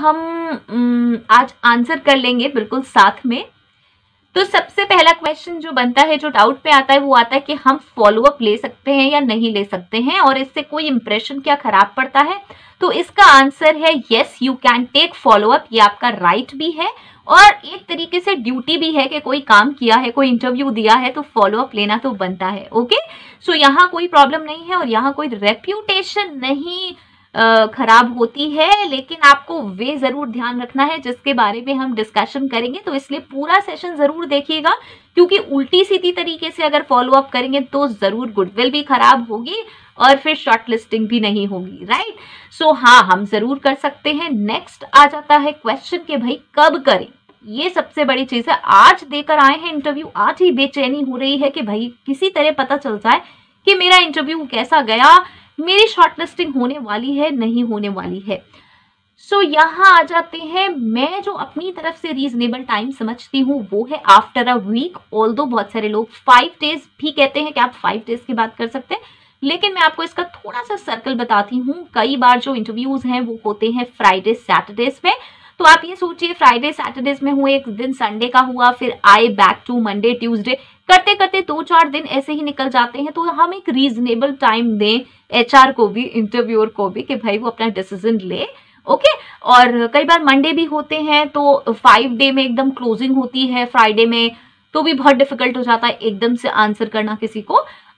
हम आज आंसर कर लेंगे बिल्कुल साथ में। तो सबसे पहला क्वेश्चन जो बनता है, जो डाउट पे आता है, वो आता है कि हम फॉलो अप ले सकते हैं या नहीं ले सकते हैं, और इससे कोई इंप्रेशन क्या खराब पड़ता है? तो इसका आंसर है yes, you can take follow up. ये आपका राइट भी है और एक तरीके से ड्यूटी भी है कि कोई काम किया है, कोई इंटरव्यू दिया है, तो फॉलो अप लेना तो बनता है। ओके, सो यहाँ कोई प्रॉब्लम नहीं है और यहाँ कोई रेप्यूटेशन नहीं खराब होती है, लेकिन आपको वे जरूर ध्यान रखना है जिसके बारे में हम डिस्कशन करेंगे। तो इसलिए पूरा सेशन जरूर देखिएगा, क्योंकि उल्टी सीधी तरीके से अगर फॉलो अप करेंगे तो जरूर गुडविल भी खराब होगी और फिर शॉर्ट लिस्टिंग भी नहीं होगी, राइट? सो हाँ, हम जरूर कर सकते हैं। नेक्स्ट आ जाता है क्वेश्चन कि भाई कब करें। ये सबसे बड़ी चीज है। आज देकर आए हैं इंटरव्यू, आज ही बेचैनी हो रही है कि भाई किसी तरह पता चल जाए कि मेरा इंटरव्यू कैसा गया, मेरी शॉर्टलिस्टिंग होने वाली है नहीं होने वाली है। सो यहाँ आ जाते हैं, मैं जो अपनी तरफ से रीजनेबल टाइम समझती हूँ वो है आफ्टर अ वीक। ऑल्दो बहुत सारे लोग 5 डेज भी कहते हैं कि आप 5 डेज की बात कर सकते हैं, लेकिन मैं आपको इसका थोड़ा सा सर्कल बताती हूँ। कई बार जो इंटरव्यूज हैं वो होते हैं फ्राइडे सैटरडेज में, तो आप ये सोचिए फ्राइडे सैटरडेज में हुए, एक दिन संडे का हुआ, फिर आए बैक टू मंडे ट्यूसडे, करते करते 2-4 दिन ऐसे ही निकल जाते हैं। तो हम एक रीजनेबल टाइम दें HR को भी, इंटरव्यूअर को भी, कि भाई वो अपना डिसीजन ले। ओके, और कई बार मंडे भी होते हैं तो 5 डे में एकदम क्लोजिंग होती है, फ्राइडे में तो भी बहुत डिफिकल्ट हो जाता है एकदम से आंसर करना किसी को।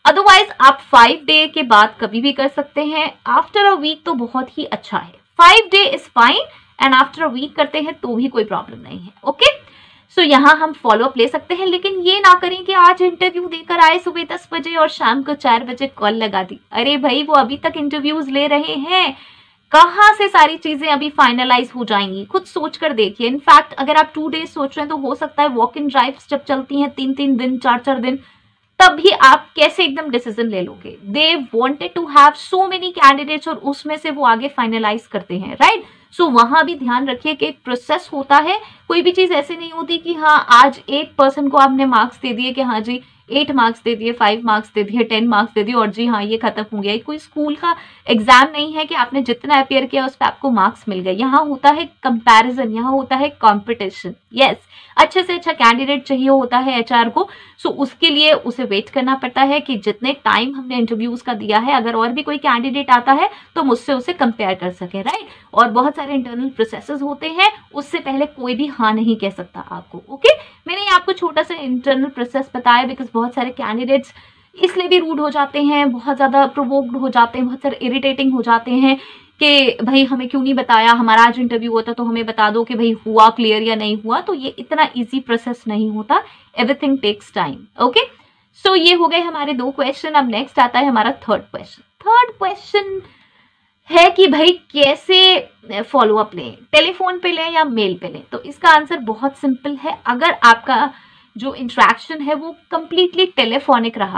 अदरवाइज आप 5 डे के बाद कभी भी कर सकते हैं। आफ्टर अ वीक तो बहुत ही अच्छा है, 5 day is fine, and after a week करते हैं तो भी कोई प्रॉब्लम नहीं है। ओके, सो यहाँ हम फॉलो अप ले सकते हैं, लेकिन ये ना करें कि आज इंटरव्यू देकर आए सुबह 10 बजे और शाम को 4 बजे कॉल लगा दी। अरे भाई, वो अभी तक इंटरव्यूज ले रहे हैं, कहाँ से सारी चीजें अभी फाइनलाइज हो जाएंगी, खुद सोच कर देखिए। इनफैक्ट अगर आप 2 डेज सोच रहे हैं तो हो सकता है वॉक इन ड्राइव्स जब चलती हैं 3-3 दिन 4-4 दिन, तब भी आप कैसे एकदम डिसीजन ले लोगे। They wanted to have so many candidates और उसमें से वो आगे फाइनलाइज करते हैं, राइट। सो वहां भी ध्यान रखिए कि एक प्रोसेस होता है, कोई भी चीज ऐसे नहीं होती कि हाँ आज एक पर्सन को आपने मार्क्स दे दिए कि हाँ जी 8 मार्क्स दे दिए, 5 मार्क्स दे दिए, 10 मार्क्स दे दिए और जी हाँ ये खत्म हो गया। कोई स्कूल का एग्जाम नहीं है कि आपने जितना अपियर किया उस पर आपको मार्क्स मिल गए। यहाँ होता है कंपैरिजन, यहाँ होता है कंपटीशन। यस, अच्छे से अच्छा कैंडिडेट चाहिए होता है एचआर को। सो उसके लिए उसे वेट करना पड़ता है कि जितने टाइम हमने इंटरव्यूज का दिया है, अगर और भी कोई कैंडिडेट आता है तो मुझसे उसे कंपेयर कर सके, राइट। और बहुत सारे इंटरनल प्रोसेसेस होते हैं, उससे पहले कोई भी हाँ नहीं कह सकता आपको। ओके, मैंने आपको छोटा सा इंटरनल प्रोसेस बताया बिकॉज बहुत सारे कैंडिडेट्स इसलिए भी रूड हो जाते हैं, बहुत ज्यादा प्रोवोक्ड हो जाते हैं, बहुत सारे इरिटेटिंग हो जाते हैं कि भाई हमें क्यों नहीं बताया, हमारा आज इंटरव्यू होता तो हमें बता दो कि भाई हुआ क्लियर या नहीं हुआ। तो ये इतना इजी प्रोसेस नहीं होता, everything takes time. Okay, so ये हो गए हमारे 2 क्वेश्चन। अब नेक्स्ट आता है हमारा थर्ड क्वेश्चन है कि भाई कैसे फॉलो अप लें, टेलीफोन पे लें या मेल पे लें। तो इसका आंसर बहुत सिंपल है। अगर आपका जो इंट्रैक्शन है वो कंप्लीटली टेलीफोनिक रहा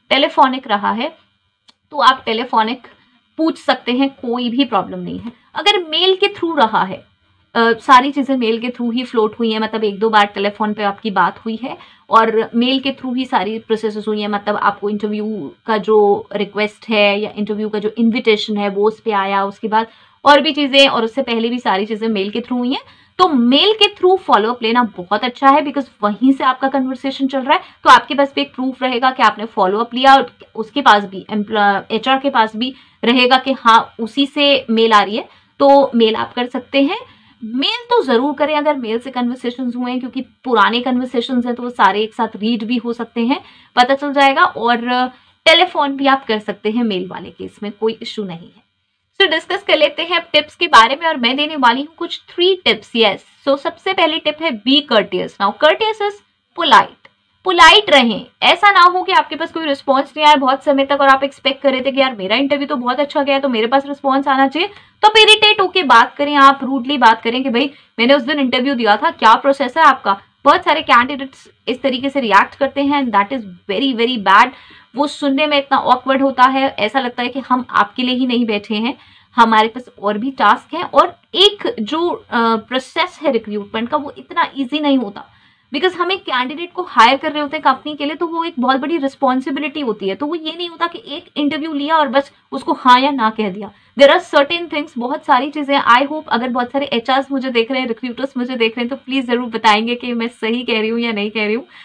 है तो आप टेलीफोनिक पूछ सकते हैं, कोई भी प्रॉब्लम नहीं है। अगर मेल के थ्रू रहा है, सारी चीजें मेल के थ्रू ही फ्लोट हुई है, मतलब 1-2 बार टेलीफोन पे आपकी बात हुई है और मेल के थ्रू ही सारी प्रोसेसेस हुई है, मतलब आपको इंटरव्यू का जो रिक्वेस्ट है या इंटरव्यू का जो इन्विटेशन है वो उस पर आया, उसके बाद और भी चीजें, और उससे पहले भी सारी चीजें मेल के थ्रू हुई हैं, तो मेल के थ्रू फॉलो अप लेना बहुत अच्छा है बिकॉज वहीं से आपका कन्वर्सेशन चल रहा है। तो आपके पास भी एक प्रूफ रहेगा कि आपने फॉलो अप लिया और उसके पास भी, एचआर के पास भी रहेगा कि हाँ उसी से मेल आ रही है, तो मेल आप कर सकते हैं। मेल तो जरूर करें अगर मेल से कन्वर्सेशन हुए हैं, क्योंकि पुराने कन्वर्सेशन हैं तो वो सारे एक साथ रीड भी हो सकते हैं, पता चल जाएगा। और टेलीफोन भी आप कर सकते हैं मेल वाले केस में, कोई इशू नहीं है। सो डिस्कस कर लेते हैं टिप्स के बारे में, और मैं देने वाली हूँ कुछ 3 टिप्स। यस, सो सबसे पहली टिप है be courteous. Now courteous is polite रहें। ऐसा ना हो कि आपके पास कोई रिस्पॉन्स नहीं आया बहुत समय तक और आप एक्सपेक्ट कर रहे थे कि यार मेरा इंटरव्यू तो बहुत अच्छा गया तो मेरे पास रिस्पॉन्स आना चाहिए, तो आप इरिटेट होके बात करें, आप रूडली बात करें कि भाई मैंने उस दिन इंटरव्यू दिया था, क्या प्रोसेस है आपका। बहुत सारे कैंडिडेट्स इस तरीके से रिएक्ट करते हैं and that is very very bad. वो सुनने में इतना ऑकवर्ड होता है, ऐसा लगता है कि हम आपके लिए ही नहीं बैठे हैं, हमारे पास और भी टास्क हैं। और एक जो प्रोसेस है रिक्रूटमेंट का वो इतना इजी नहीं होता बिकॉज हम एक कैंडिडेट को हायर कर रहे होते हैं कंपनी के लिए, तो वो एक बहुत बड़ी रिस्पॉन्सिबिलिटी होती है। तो वो ये नहीं होता कि एक इंटरव्यू लिया और बस उसको हाँ या ना कह दिया। देयर आर सर्टेन थिंग्स, बहुत सारी चीजें। आई होप अगर बहुत सारे एचआर्स मुझे देख रहे हैं, रिक्रूटर्स मुझे देख रहे हैं, तो प्लीज जरूर बताएंगे कि मैं सही कह रही हूँ या नहीं कह रही हूँ।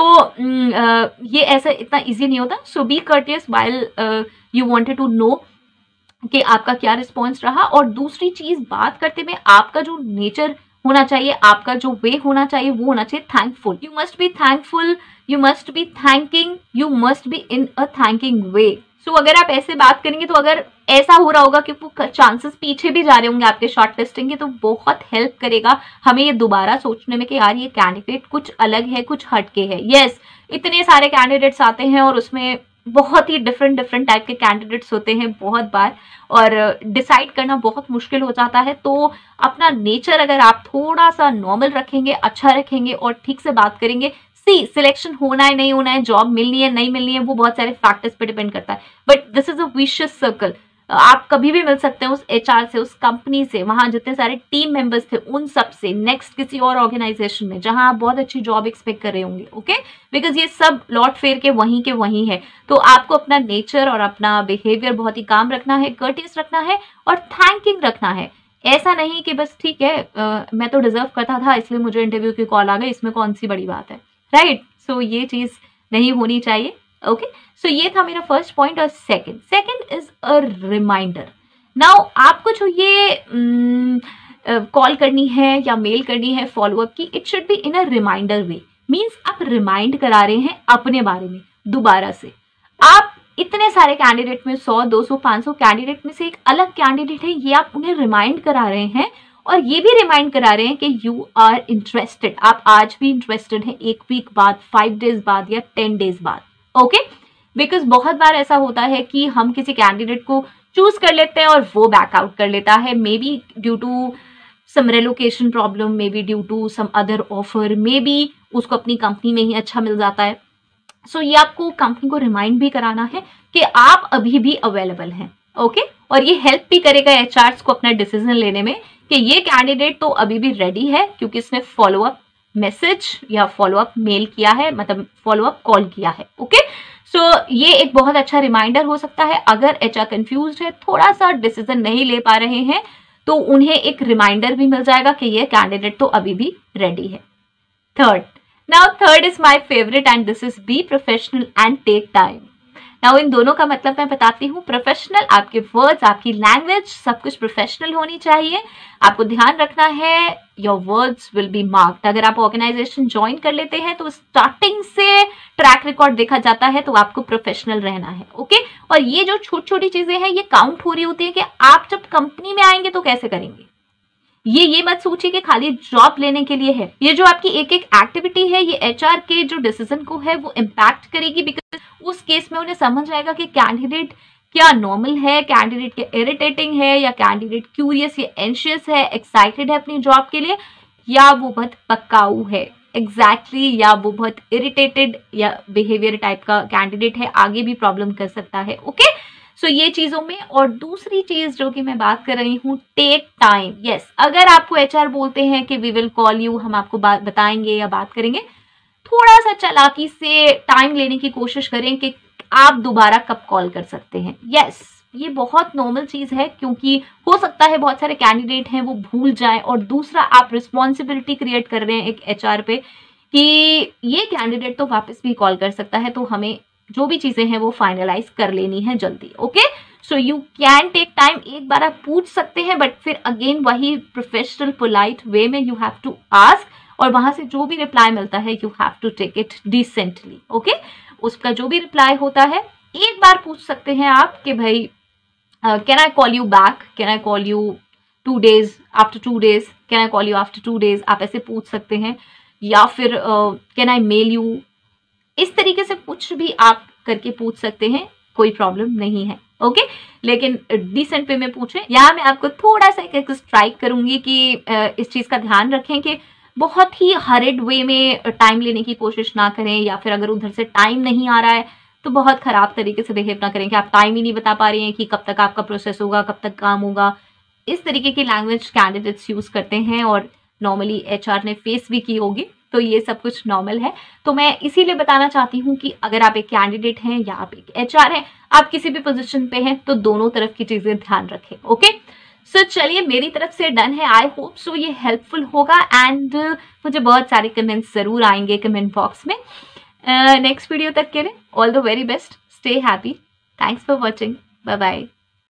तो ये ऐसा इतना ईजी नहीं होता। So be courteous while you wanted to know कि आपका क्या रिस्पॉन्स रहा। और दूसरी चीज बात करते में आपका जो नेचर होना चाहिए, आपका जो वे होना चाहिए वो होना चाहिए thankful. You must be thankful, you must be thanking, you must be in a thanking way. So अगर आप ऐसे बात करेंगे, तो अगर ऐसा हो रहा होगा कि वो चांसेस पीछे भी जा रहे होंगे आपके शॉर्ट लिस्टिंग के, तो बहुत हेल्प करेगा हमें ये दोबारा सोचने में कि यार ये कैंडिडेट कुछ अलग है, कुछ हटके है। यस, इतने सारे कैंडिडेट्स आते हैं और उसमें बहुत ही डिफरेंट टाइप के कैंडिडेट्स होते हैं बहुत बार, और डिसाइड करना बहुत मुश्किल हो जाता है। तो अपना नेचर अगर आप थोड़ा सा नॉर्मल रखेंगे, अच्छा रखेंगे और ठीक से बात करेंगे, सिलेक्शन होना है नहीं होना है, जॉब मिलनी है नहीं मिलनी है, वो बहुत सारे फैक्टर्स पे डिपेंड करता है। But this is a vicious circle. आप कभी भी मिल सकते हैं उस एचआर से, उस कंपनी से, वहां जितने सारे टीम मेंबर्स थे उन सब से, नेक्स्ट किसी और ऑर्गेनाइजेशन में जहां आप बहुत अच्छी जॉब एक्सपेक्ट कर रहे होंगे। ओके, बिकॉज ये सब लौट फेर के वहीं है। तो आपको अपना नेचर और अपना बिहेवियर बहुत ही काम रखना है, कर्टियस रखना है और थैंकिंग रखना है। ऐसा नहीं कि बस ठीक है मैं तो डिजर्व करता था इसलिए मुझे इंटरव्यू की कॉल आ गई, इसमें कौन सी बड़ी बात है, राइट। सो ये चीज नहीं होनी चाहिए। ओके, सो ये था मेरा फर्स्ट पॉइंट। और second is a reminder. Now आपको जो ये कॉल करनी है या मेल करनी है फॉलोअप की, it should be in a reminder way. Means आप रिमाइंड करा रहे हैं अपने बारे में दोबारा से। आप इतने सारे कैंडिडेट में 100, 200, 500 कैंडिडेट में से एक अलग कैंडिडेट है, ये आप उन्हें रिमाइंड करा रहे हैं और ये भी रिमाइंड करा रहे हैं कि यू आर इंटरेस्टेड, आप आज भी इंटरेस्टेड हैं, 1 वीक बाद, 5 डेज बाद या 10 डेज बाद। ओके, बिकॉज बहुत बार ऐसा होता है कि हम किसी कैंडिडेट को चूज कर लेते हैं और वो बैकआउट कर लेता है, maybe due to some relocation problem, maybe due to some other offer, maybe उसको अपनी कंपनी में ही अच्छा मिल जाता है। सो ये आपको कंपनी को रिमाइंड भी कराना है कि आप अभी भी अवेलेबल हैं। ओके, और ये हेल्प भी करेगा एचआरस को अपना डिसीजन लेने में कि ये कैंडिडेट तो अभी भी रेडी है क्योंकि इसने फॉलोअप मैसेज या फॉलोअप मेल किया है, मतलब फॉलोअप कॉल किया है। ओके, सो ये एक बहुत अच्छा रिमाइंडर हो सकता है। अगर एचआर कंफ्यूज्ड है, थोड़ा सा डिसीजन नहीं ले पा रहे हैं, तो उन्हें एक रिमाइंडर भी मिल जाएगा कि ये कैंडिडेट तो अभी भी रेडी है। Third is my favourite and this is be professional and take time. Now इन दोनों का मतलब मैं बताती हूँ। प्रोफेशनल, आपके वर्ड्स, आपकी लैंग्वेज, सब कुछ प्रोफेशनल होनी चाहिए। आपको ध्यान रखना है your words will be marked. अगर आप ऑर्गेनाइजेशन ज्वाइन कर लेते हैं तो स्टार्टिंग से ट्रैक रिकॉर्ड देखा जाता है, तो आपको प्रोफेशनल रहना है। ओके, और ये जो छोटी छोटी चीजें हैं ये काउंट हो रही होती है कि आप जब कंपनी में आएंगे तो कैसे करेंगे। ये मत सोचिए कि खाली जॉब लेने के लिए है। ये जो आपकी एक एक एक्टिविटी है, ये एचआर के जो डिसीजन को है वो इम्पैक्ट करेगी, बिकॉज उस केस में उन्हें समझ आएगा कि कैंडिडेट क्या नॉर्मल है, कैंडिडेट क्या इरिटेटिंग है, या कैंडिडेट क्यूरियस या एंशियस है, एक्साइटेड है अपनी जॉब के लिए, या वो बहुत पक्काऊ है एग्जैक्टली, या वो बहुत इरिटेटेड या बिहेवियर टाइप का कैंडिडेट है, आगे भी प्रॉब्लम कर सकता है। ओके, सो ये चीजों में। और दूसरी चीज जो कि मैं बात कर रही हूँ, टेक टाइम। यस, अगर आपको एचआर बोलते हैं कि वी विल कॉल यू, हम आपको बात बताएंगे या बात करेंगे, थोड़ा सा चालाकी से टाइम लेने की कोशिश करें कि आप दोबारा कब कॉल कर सकते हैं। यस, ये बहुत नॉर्मल चीज है, क्योंकि हो सकता है बहुत सारे कैंडिडेट हैं वो भूल जाएं, और दूसरा आप रिस्पॉन्सिबिलिटी क्रिएट कर रहे हैं एक एचआर पे कि ये कैंडिडेट तो वापस भी कॉल कर सकता है, तो हमें जो भी चीजें हैं वो फाइनलाइज कर लेनी है जल्दी। Okay, so you can take time. एक बार आप पूछ सकते हैं, बट फिर अगेन वही प्रोफेशनल पोलाइट वे में यू हैव टू आस्क, और वहां से जो भी रिप्लाई मिलता है you have to take it decently. Okay, उसका जो भी रिप्लाई होता है एक बार पूछ सकते हैं आप कि भाई can I call you back, can I call you 2 days, after 2 days, can I call you after 2 days, आप ऐसे पूछ सकते हैं। या फिर कैन आई मेल यू, इस तरीके से कुछ भी आप करके पूछ सकते हैं, कोई प्रॉब्लम नहीं है। ओके, लेकिन डिसेंट वे में पूछें। यहाँ मैं आपको थोड़ा सा एक स्ट्राइक करूंगी कि इस चीज का ध्यान रखें कि बहुत ही हरिड वे में टाइम लेने की कोशिश ना करें, या फिर अगर उधर से टाइम नहीं आ रहा है तो बहुत खराब तरीके से बिहेव ना करें कि आप टाइम ही नहीं बता पा रहे हैं कि कब तक आपका प्रोसेस होगा, कब तक काम होगा। इस तरीके की लैंग्वेज कैंडिडेट्स यूज करते हैं, और नॉर्मली एचआर ने फेस भी की होगी, तो ये सब कुछ नॉर्मल है। तो मैं इसीलिए बताना चाहती हूँ कि अगर आप एक कैंडिडेट हैं या आप एक एचआर हैं, आप किसी भी पोजीशन पे हैं, तो दोनों तरफ की चीजें ध्यान रखें। ओके, सो चलिए मेरी तरफ से डन है। आई होप सो ये हेल्पफुल होगा, एंड मुझे बहुत सारे कमेंट्स जरूर आएंगे कमेंट बॉक्स में। नेक्स्ट वीडियो तक के लिए all the very best, stay happy, thanks for watching, bye bye.